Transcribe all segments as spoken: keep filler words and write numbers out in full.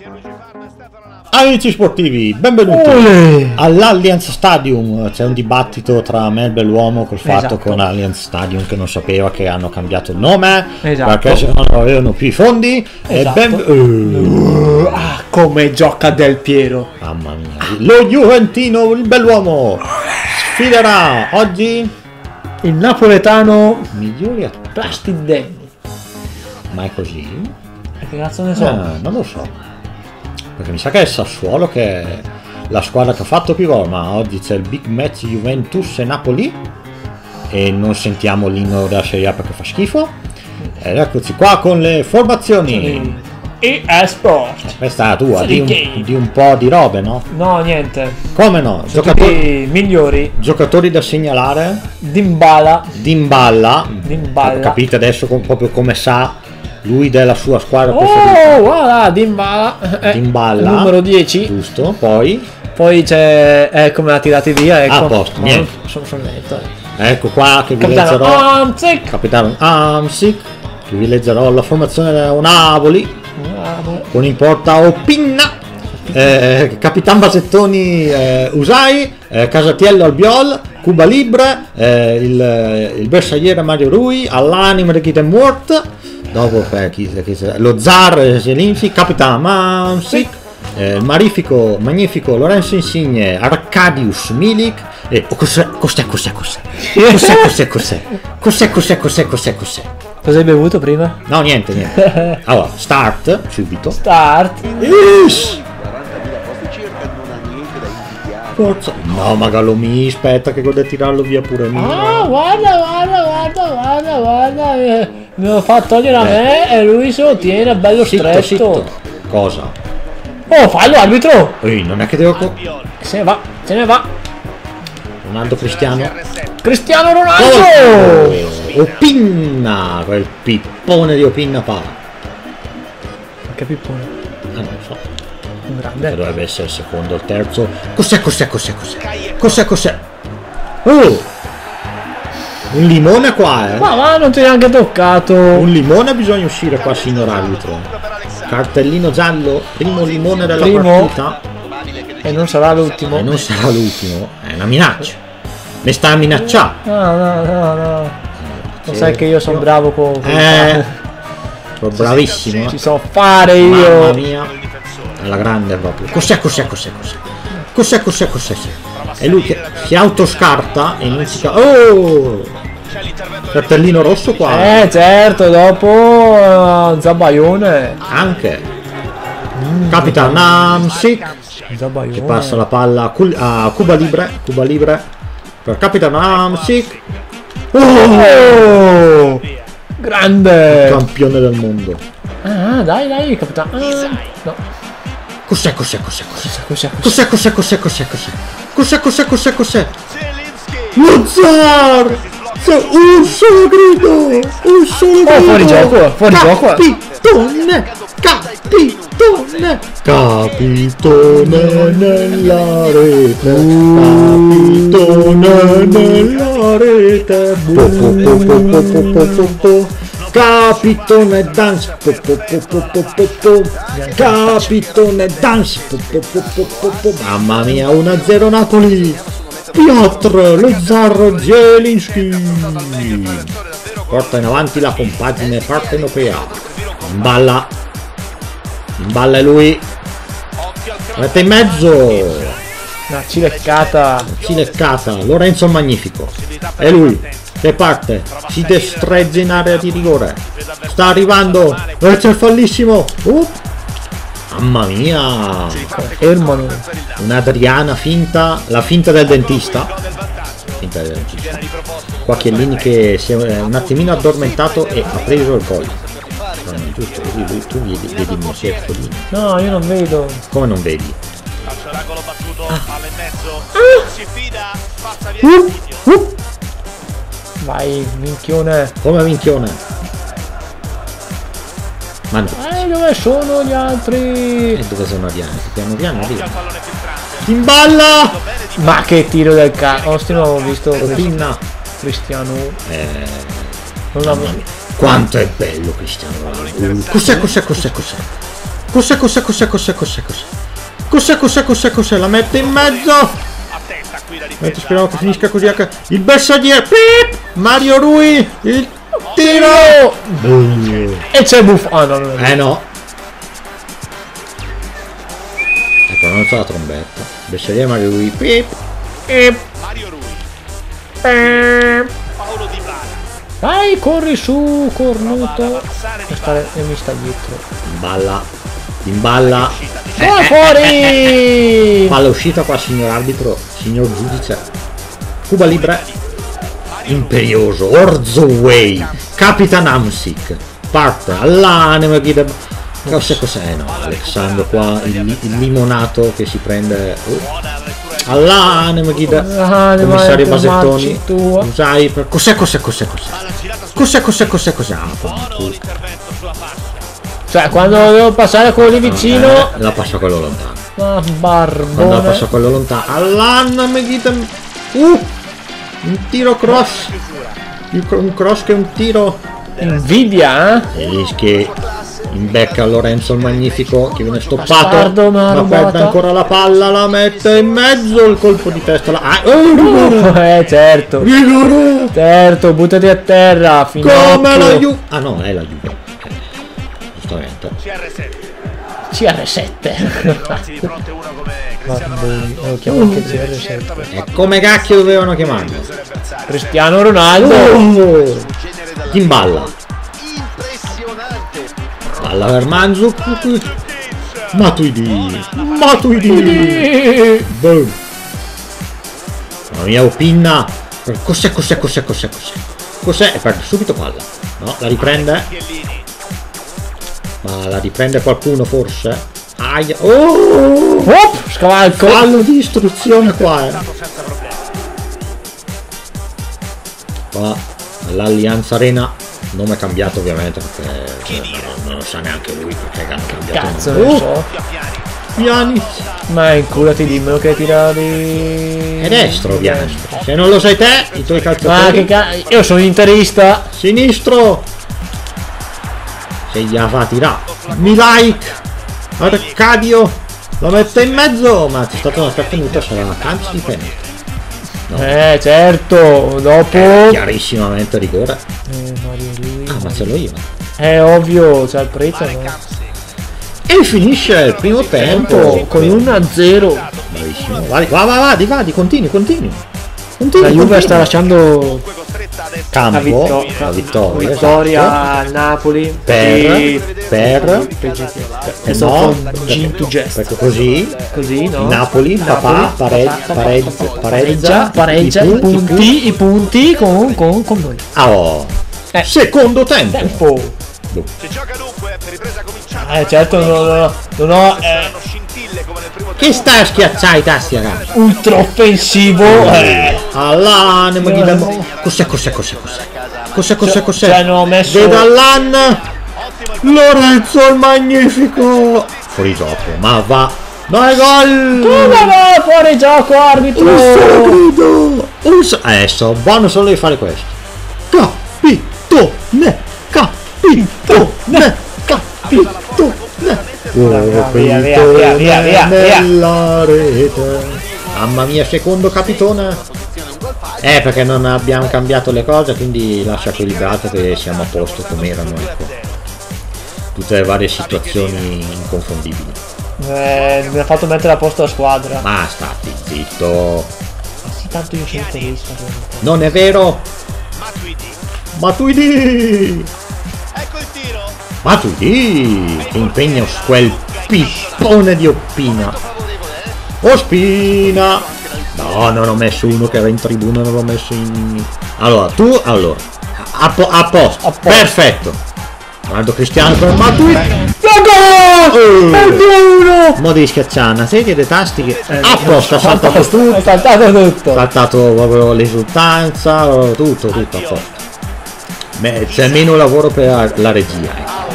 Amici sportivi, benvenuti Olè. all'Allianz Stadium. C'è un dibattito tra me e il bell'uomo col fatto Esatto. con Allianz Stadium che non sapeva che hanno cambiato il nome, Esatto. perché se no non avevano più i fondi. Esatto. E ben... uh, Ah, come gioca Del Piero. mamma mia, lo Juventino, il bell'uomo, sfiderà oggi Il napoletano migliori attacchi. Plastidenni. Ma è così? Che cazzo ne so? Eh, non lo so. Perché mi sa che è il Sassuolo che è la squadra che ha fatto più gol, ma oggi c'è il big match Juventus e Napoli e non sentiamo l'inno della Serie A perché fa schifo. Ed eccoci qua con le formazioni. E Sport. Questa è la tua, Sì, di un, che- di un po' di robe, no? No, niente. Come no? Tutti Giocatori, migliori. giocatori da segnalare. Dybala. Dybala. Dybala. Capite adesso com- proprio come sa lui della sua squadra preferita. Oh, guarda, Dybala. Eh, Dybala. Numero dieci. Giusto, poi Poi c'è... Eh, come la tirati via, ecco. Ah, a posto, Oh, niente. Sono, sono netto. ecco qua che vi Capitano leggerò. Amsic. Capitano Amsic, che vi leggerò la formazione del Napoli con in porta Opinna, eh, Capitan Basettoni, eh, Usai, eh, Casatiello Albiol, Cuba Libre, eh, il, il bersagliere Mario Rui, all'anima di Kitten Ward, dopo eh, chi, chi, lo Zar Zelinski, Capitan Amsic, eh, il marifico, magnifico Lorenzo Insigne, Arcadius Milik. E oh, cos'è, cos'è, cos'è, cos'è? Cos'è, cos'è, cos'è? Cos'è, cos'è, cos'è, cos'è, cos'è? Cosa hai bevuto prima? No, niente, niente. Allora, start, subito. Start. Ish! Forza. No, ma Galomi, aspetta che godo tirarlo via pure mio. Ah, guarda, guarda, guarda, guarda, guarda. eh, Me lo fa togliere a me e lui se lo tiene bello Zitto, stretto. zitto. Cosa? Oh, fallo arbitro. Ehi, non è che devo... co- Se ne va, se ne va. Ronaldo Cristiano. Cristiano Ronaldo. Oh, Opinna, quel pippone di Opinna pa. Che pippone. Ah, non lo so. Un Che grande. dovrebbe essere il secondo, il terzo. Cos'è, cos'è, cos'è, cos'è? Cos'è, cos'è? Oh! Un limone qua, eh? Ma va, non ti hai neanche toccato. Un limone bisogna uscire qua, signor arbitro. Cartellino giallo, primo limone della Primo. partita. E non sarà l'ultimo. E non sarà l'ultimo, è una minaccia. Mi sta a minacciare. No, no, no, no. Lo Sì. sai che io sono bravo con... con Eh, sono bravissimo. Ci eh. so fare Mamma io. mia, alla grande proprio. Cos'è, cos'è, cos'è, cos'è? Cos'è, cos'è, cos'è? È lui che si autoscarta e non si ca- Oh! Cartellino rosso qua. Eh, certo, dopo uh, Zabaione. Anche. Capitan Amsic. Zabaione. Che passa la palla a Cul- a Cuba Libre. Cuba Libre. Per Capitan Amsic. Oh! Grande. Campione del mondo. Ah, dai, dai, capitano. Ah, no. Cos'è, cos'è, cos'è, cos'è? Cos'è, Cos'è, cos'è? cos'è, cos'è, cos'è, cos'è? Cos'è, cos'è, cos'è, cos'è? Lo Zar! Se- Un solo grido! Un solo grido! Oh, fuori gioco, fuori gioco. Capitone! Capitone! Capitone nella rete! Capitone nella rete! Po, po, po, po, po, po, po, po, po. Capitone dance! Po, po, po, po, po, po, po. Capitone dance! Po, po, po, po, po, po. Mamma mia, uno a zero Napoli! Piotr, lo Zar Zelinski! Porta in avanti la compagine partenopea. In balla. In balla è lui. Rete in mezzo. Una cileccata. Cileccata. Lorenzo Magnifico. È lui che parte. Si destreggia in area di rigore. Sta arrivando. E c'è il fallissimo. Uh. Mamma mia. Fermano. Un'Adriana finta. La finta del dentista. Finta del dentista. Qua Chiellini che si è un attimino addormentato e ha preso il gol. No, no, giusto, lui, lui, tu vedi, vedi il mio sierfolino. No, io non vedo. Come non vedi? Uh, uh. Vai, minchione. Come minchione? Ma no. Eh, dove sono gli altri? E dove sono Ariane? Piano piano arriva. Timballa! Ma che tiro del cazzo. Osti non avevo visto Opinna. Cristiano. Eh, Non mamma l'avevo mia. Quanto è bello Cristiano Ronaldo. Cos'è, cos'è, cos'è, cos'è? Cos'è, cos'è, cos'è, cos'è, cos'è, cos'è? Cos'è, cos'è, cos'è, cos'è? La mette in mezzo. Speriamo che finisca così. Il bersagliere. Pip! Mario Rui. Il tiro. E c'è Buffon. Ah no, no, no. Eh no. Ecco, non so la trombetta. Bersagliere Mario Rui. Pip. Pip. Mario Rui. Pip. Paolo Di Bala. Dai, corri su, cornuto. E, stare, e mi sta dietro. Imballa. Imballa. Gol fuori! Palla uscita qua, signor arbitro, signor giudice. Cuba Libre. Imperioso. Orzoway. Capitan Hamsik. Parte all'anima guida. Cos'è, cos'è? No, Alessandro qua, il, il limonato che si prende. Uh. All'anima guida. Commissario Basettoni. Usai per. Cos'è, cos'è, cos'è, cos'è? Cos'è, cos'è, cos'è, cos'è? Cioè, quando devo passare quello lì vicino. Eh, la passa quello lontano. Ma barbone. Quando la passa quello lontano. All'anima guida. Uh! Un tiro cross. Un cross che è un tiro. Invidia, eh? Che imbecca Lorenzo il Magnifico che viene stoppato. Bastardo, ma ma perde ancora la palla, la mette in mezzo, il colpo di testa. La... Ah, oh, rigore. Eh certo. Rigore. Certo, buttati a terra. Come la Juve. Ah no, è la Juve. Giustamente. C R sette. C R sette. Trovarsi di fronte uno come Cristiano Ronaldo. Lo chiamo anche C R sette. E come cacchio dovevano chiamarlo? Cristiano Ronaldo. Oh. Chi imballa? Palla per Mandzukic. Matuidi. Matuidi. Boom. La mia Opinna. Cos'è, cos'è, cos'è, cos'è, cos'è? Cos'è? E perde subito palla. No, la riprende. Ma la riprende qualcuno forse? Aia. Oh! Oh, scavalco. Fallo di istruzione qua, eh. Qua all'Allianz Arena. Nome cambiato ovviamente perché non, non lo sa neanche lui perché hanno cambiato. Cazzo, non lo so. Piani. Ma inculati, dimmelo che tira di. È destro ovviamente. Se non lo sai te, i tuoi calciatori. Ma che cazzo. Io sono interista. Sinistro. Se gli va a tirare. Milaik. Arcadio. La mette in mezzo. Ma c'è stata una trattenuta, sarà una calcio di penalty. No. Eh certo, dopo. Eh, chiarissimamente rigore. Eh, Mario Rui. Ah, ma ce l'ho io. È ovvio, c'è il prezzo, no? E finisce il primo tempo Con uno a zero. Bravissimo. Vai, va, va, va, di vadi, continui, continui. continui La Juve continui. sta lasciando campo, la vittoria, la vittoria, vittoria esatto. al Napoli Per, e per, è eh stato no, un gin to perché, gest. perché così Così, no? Napoli, papà, pareggia, pareggia, pareggia, pareggia i punti, i punti con, con, con noi. Ah, oh. Eh. Secondo tempo. Tempo. Si gioca dunque per ripresa cominciata. Eh certo, non, non, non ho eh, Saranno scintille come nel primo Che stai a schiacciare i tasti, ragazzi? ultra offensivo. Eh. All'anima di Demo. Cos'è, cos'è, cos'è, cos'è? Cos'è, cos'è, cos'è? Cioè, non ho messo. Vedallan. Lorenzo il Magnifico. Fuori gioco, ma va. Dai gol! Come va fuori gioco, arbitro? Un solo grido! Un so adesso, buono solo di fare questo. Capitone! Capitone! Capitone! Oh, via, via, via, via, via, via. nella rete. Mamma mia, secondo capitone. Eh, perché non abbiamo cambiato le cose, quindi lascia equilibrato che siamo a posto come erano, ecco. Tutte le varie situazioni inconfondibili. Eh, mi ha fatto mettere a posto la squadra. Ma stati zitto. Sì, tanto io sono interista. Non è vero? Matuidi! Ecco il tiro. Matuidi! Che impegno su quel pippone di Ospina. Ospina! No, non ho messo uno che era in tribuna, non l'ho messo in... Allora, tu, allora. A, po a posto. A posto. Perfetto. Guardo Cristiano per Matuidi. Gol! È uno! Mo devi schiacciare una serie di tasti che... A posto, ha saltato tutto. È saltato tutto. Ha saltato proprio l'esultanza, tutto, tutto a posto. C'è meno lavoro per la regia, ecco.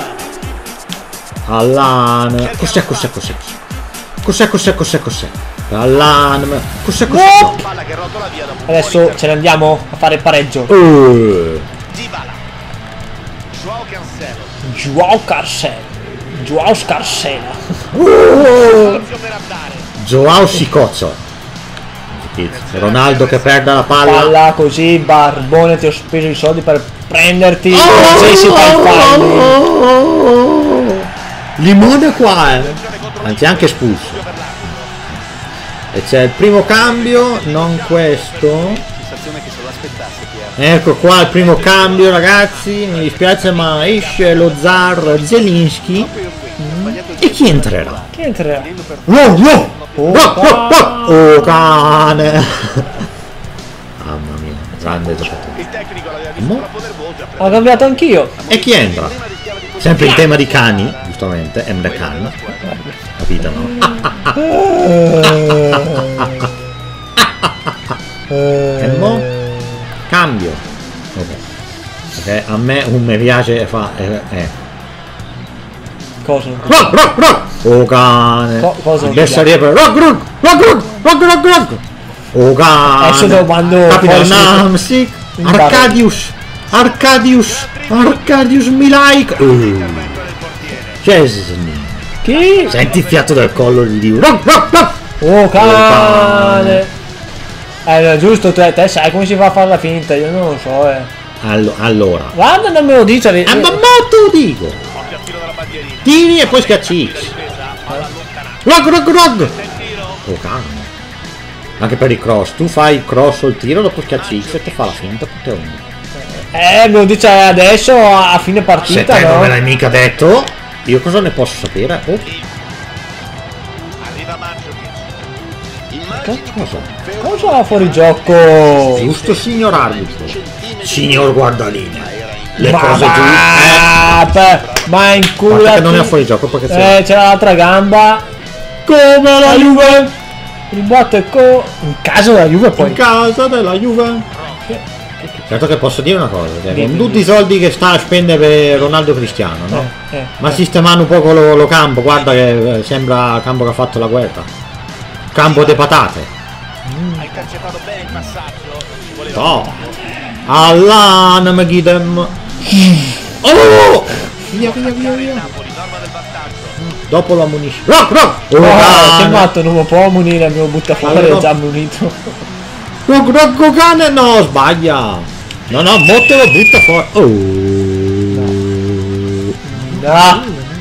Allan. Cos'è, cos'è, cos'è? Cos'è, cos'è, cos'è, cos'è? Allan. Cos'è, cos'è? Oh! Adesso ce ne andiamo a fare il pareggio. Uh. Dybala. Joao Cancelo. Joao Cancelo. Joao Scarsena. Uh, Joao Sicoccio. Ronaldo che perde la palla. Palla così, Barbone, ti ho speso i soldi per prenderti qualsiasi falli. Limone qua, eh. Anzi anche espulso. E c'è il primo cambio, non questo. Ecco qua il primo cambio, ragazzi. Mi dispiace ma esce lo zar Zelinski. E chi entrerà? Chi entrerà? No, no! Oh, oh, oh, oh cane! Mamma mia, grande giocatore. Il tecnico l'aveva visto Mo? troppo nervoso. Ho cambiato anch'io. E chi entra? Sempre in tema di cani, giustamente, Emre Can. Capito, no? E mo? Cambio. Ok. Perché a me un mi piace fa. Eh, eh. Cosa? Rock, rock, rock! Oh cane! Co- cosa? Bersagliere per rock, rock, rock, rock, rock, rock, rock! Oh cane! Adesso te lo mando Capitan fuori su- Namsik! in Arcadius! Arcadius! Arcadius Milaik! Uh. Chesney! Chi? Senti il fiato del collo di Dio! Rock, rock, rock! Oh cane. cane! Eh, giusto, te, te sai come si fa a fare la finta, io non lo so, eh. Allo- allora. Guarda, non me lo dice. Eh, ma mo te lo dico! Occhio al tiro dalla bandierina. Tiri e poi schiacci X! Palla allontanata. Rock, rock, rock! Il tiro. Oh cane! Anche per i cross, tu fai il cross o il tiro, dopo schiacci X e ti fa la finta, tutte unite. Eh, me lo dice adesso a a fine Se partita, te non no? me l'hai mica detto, io cosa ne posso sapere? Oh, Arriva Mandzukic. che Immagini cosa? Cosa fuori gioco? Giusto signor arbitro. Signor guardalini. Le Ma cose giuste. va, per- ma in culo. Guarda che non è fuori gioco perché c'è. Eh, c'è l'altra gamba. Come la Juve! Il batte co. In caso della Juve poi. In casa della Juve. Certo che posso dire una cosa, cioè, Dimmi, con tutti dimmi. i soldi che sta a spendere per Ronaldo Cristiano, no? Eh, eh. Ma sistemando un poco lo, lo campo, guarda che eh, sembra il campo che ha fatto la guerra. Campo de patate. Hai intercettato bene il passaggio. Non ci voleva. No. Allah Magidem. Oh! Via, via, via, via. Napoli, norma del vantaggio. Dopo lo ammonisci. Rock, rock! Oh, Oh, che cane. matto, non lo può munire, me lo butta fuori, Allora, è già munito. Rock, rock, oh, cane! No, sbaglia! No, no, mo te lo butta fuori. Oh! No.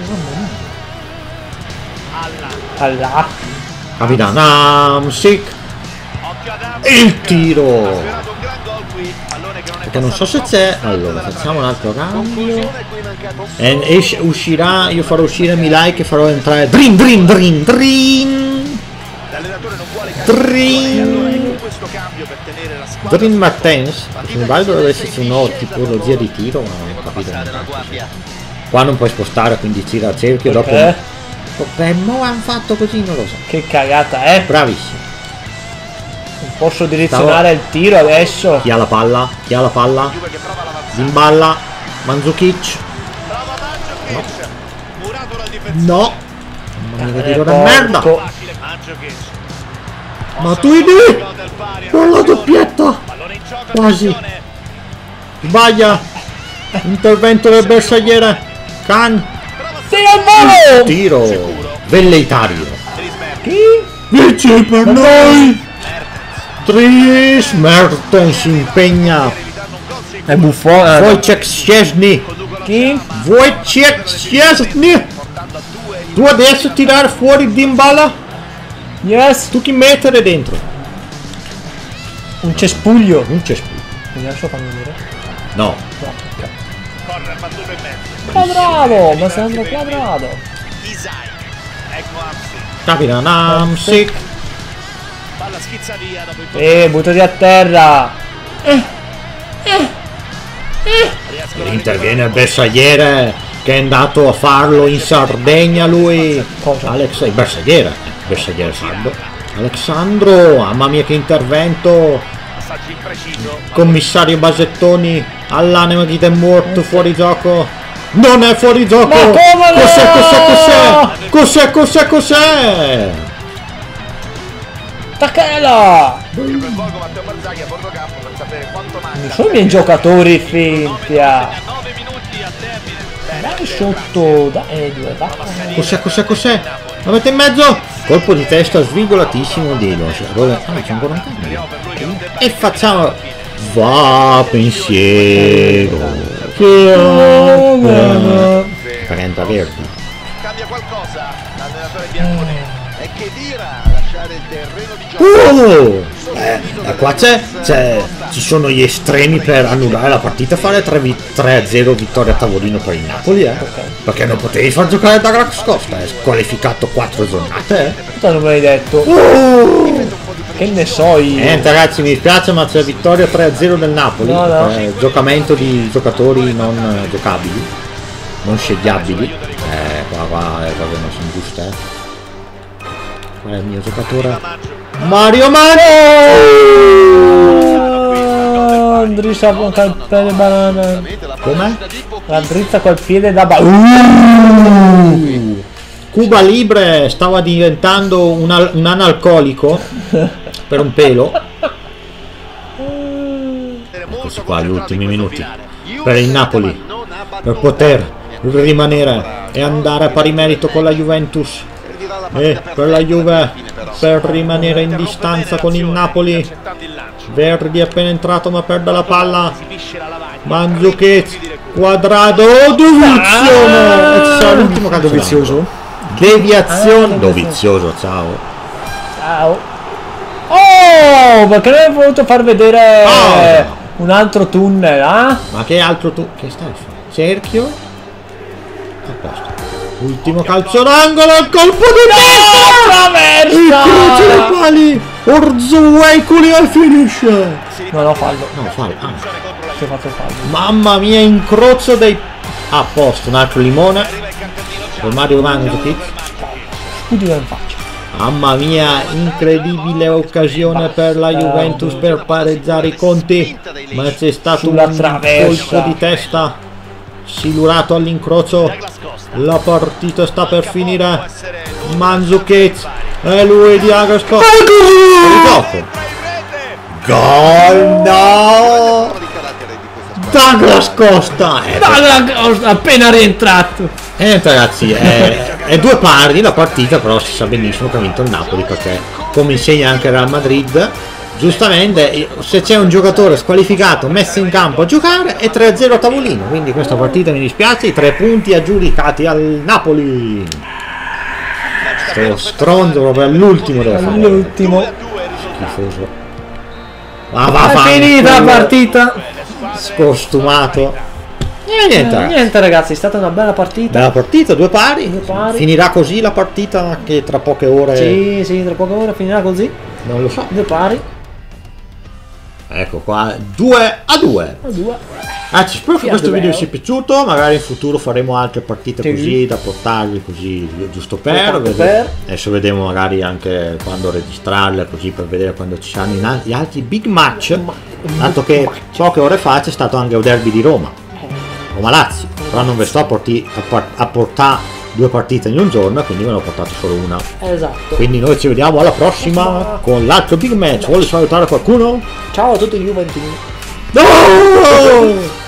Allah. Capitan Amsic. Occhio ad Amsic. Il tiro! Ha sfiorato un gran gol qui. Pallone che non è Perché non so se c'è. Allora, facciamo un altro cambio. Conclusione, qui è mancato E esce, uscirà, io farò uscire Milai che farò entrare. Dream, dream, dream, dream! l'allenatore non vuole cambiare. Dream! E allora ecco questo cambio per tenere la squadra. Dream Martens. Se non sbaglio dovrebbe esserci un nuovo tipologia di tiro, ma non ho capito. Qua non puoi spostare, quindi tira a cerchio dopo. Perché? Beh, mo hanno fatto così, non lo so. Che cagata, eh? Bravissimo. Non posso direzionare il tiro adesso. Chi ha la palla? Chi ha la palla? Juve che prova l'avanzata. Zimballa. Mandzukic. Prova Mandzukic. Murato dal difensore. No. Mamma mia, che Eh, tiro da porco. merda. Facile Mandzukic. Ma tu vedi? Gol del pari, Con la doppietta. pallone in gioco, Quasi. attenzione. Sbaglia. Intervento del bersagliere. Can. Sì, al volo! Tiro. Velleitario. Trisberg. Chi? Vinci per noi. Tris Mertens si impegna. Evitando un gol sicuro. È buffone. Wojciech Szczesny. Chi? Wojciech Szczesny. Portando a due il Tu adesso tirare fuori Dimbala. Yes. Tu chi mettere dentro? Un cespuglio. Un cespuglio. Adesso fammi vedere. No. No, ok. corner battuto in mezzo. Quadrado, ma sembra quadrado. Isai. Ecco Amsi. Capitan Amsic. Palla schizza via dopo il Eh, buttati a terra. Riescono a Interviene il bersagliere che è andato a farlo in Sardegna lui. Cosa? Alex, il bersagliere. Bersagliere sardo. Alessandro, mamma mia che intervento. passaggio impreciso. Commissario Basettoni all'anima di è morto fuori gioco. Non è fuori gioco. Ma come no? Cos'è, cos'è, cos'è? Cos'è, cos'è, cos'è? Tacchela! Io coinvolgo Matteo Barzagli a bordo campo per sapere quanto manca. Non sono i miei giocatori finti. ah. nove minuti al termine del Dai sotto, dai, due va. Cos'è, cos'è, cos'è? La mette in mezzo! Colpo di testa svigolatissimo di Los. Ah, c'è ancora un cambio. E facciamo... Va, pensiero. Che opera. trenta verdi. Cambia qualcosa l'allenatore bianconero. E che dirà lasciare il terreno di gioco. Oh! Eh, qua c'è, c'è, ci sono gli estremi per annullare la partita e fare tre a zero vittoria a tavolino per il Napoli, eh? Perché non potevi far giocare Douglas Costa, è squalificato quattro giornate, eh? Cosa non me l'hai detto? Oh! Che ne so io? Niente ragazzi, mi dispiace ma c'è vittoria tre a zero del Napoli, No, no. eh, giocamento di giocatori non eh, giocabili, non scegliabili, eh, qua qua le cose non sono giuste, eh. Qual è il mio giocatore? Mario Mano! Drizza con il piede banana. Com'è? La drizza col piede da banana. Uh! Cuba Libre stava diventando un, al un analcolico per un pelo. Questo qua gli ultimi minuti per il Napoli, per poter rimanere e andare a pari merito con la Juventus. E per la Juve, per rimanere in distanza con il Napoli. Verdi è appena entrato ma perde la palla. Mandzukic, Quadrado, Dovizioso. E c'è l'ultimo calcio vizioso. Deviazione. Dovizioso, ciao. Ciao. Oh, perché non hai voluto far vedere Oh. un altro tunnel, eh? Ma che altro tu? Che stai a fare? Cerchio. A posto. Ultimo calcio d'angolo, colpo di testa! Il croce dei pali! Orzueculi al finish! No, no, fallo. No, fallo. Ah. Si è fatto il fallo. Mamma mia, incrocio dei... A posto, un altro limone. Per Mario Mandzukic. Scudi in faccia. Mamma mia, incredibile occasione per la Juventus per pareggiare i conti. Ma c'è stato Sulla un traversa. colpo di testa. Silurato all'incrocio. La partita sta per finire. Mandzukic e lui di Agasco. Gol, no! Douglas Costa. Eh, Dalla appena rientrato. E niente ragazzi, è, è due pari la partita, però si sa benissimo che ha vinto il Napoli perché, come insegna anche il Real Madrid, giustamente se c'è un giocatore squalificato messo in campo a giocare è tre a zero a tavolino, quindi questa partita mi dispiace, i tre punti aggiudicati al Napoli. Sto stronzo proprio all'ultimo deve fare. L'ultimo. Schifoso. Ma va, È va, finita la partita. Scostumato. E niente, Eh, ragazzi. niente ragazzi, è stata una bella partita. Bella partita, due pari. Due pari. Finirà così la partita che tra poche ore Sì, sì, tra poche ore finirà così. non lo so. Due pari. Ecco qua, due a due. A due. Ah, ci spero che Sì, questo a due. video vi sia piaciuto, magari in futuro faremo altre partite Sì. così da portarvi così giusto per, Soltanto vedere. per. Adesso vedremo magari anche quando registrarle così per vedere quando ci saranno in al- gli altri big match, dato che poche ore fa c'è stato anche un derby di Roma, Roma Lazio, però non vi sto a, porti- a, par- a portare due partite in un giorno, quindi ve ne ho portato solo una. Esatto. Quindi noi ci vediamo alla prossima con l'altro big match. Vuole salutare qualcuno? Ciao a tutti gli Juventini. No!